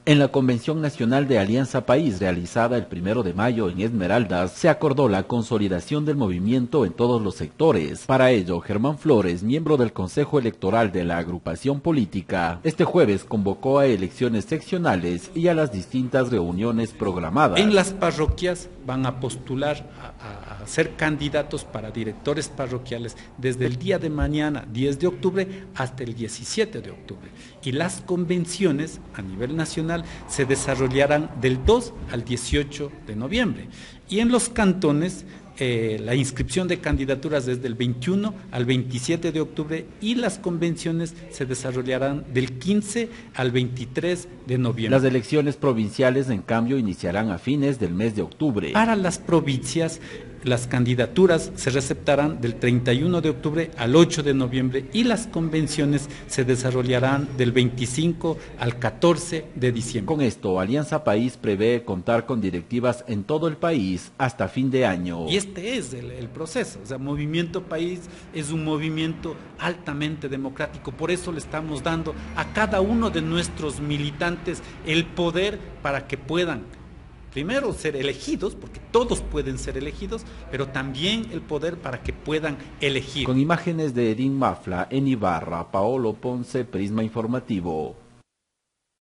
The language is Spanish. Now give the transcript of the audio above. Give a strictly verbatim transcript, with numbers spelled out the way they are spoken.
En la Convención Nacional de Alianza País, realizada el primero de mayo en Esmeraldas, se acordó la consolidación del movimiento en todos los sectores. Para ello, Germán Flores, miembro del Consejo Electoral de la agrupación política, este jueves convocó a elecciones seccionales y a las distintas reuniones programadas. En las parroquias van a postular a, a, a ser candidatos para directores parroquiales desde el día de mañana, diez de octubre, hasta el diecisiete de octubre. Y las convenciones a nivel nacional se desarrollarán del dos al dieciocho de noviembre. Y en los cantones, eh, la inscripción de candidaturas desde el veintiuno al veintisiete de octubre y las convenciones se desarrollarán del quince al veintitrés de noviembre. Las elecciones provinciales, en cambio, iniciarán a fines del mes de octubre. Para las provincias, las candidaturas se receptarán del treinta y uno de octubre al ocho de noviembre y las convenciones se desarrollarán del veinticinco al catorce de diciembre. Con esto, Alianza País prevé contar con directivas en todo el país hasta fin de año. Y este es el, el proceso. O sea, Movimiento País es un movimiento altamente democrático. Por eso le estamos dando a cada uno de nuestros militantes el poder para que puedan primero ser elegidos, porque todos pueden ser elegidos, pero también el poder para que puedan elegir. Con imágenes de Edín Mafla, en Ibarra, Paolo Ponce, Prisma Informativo.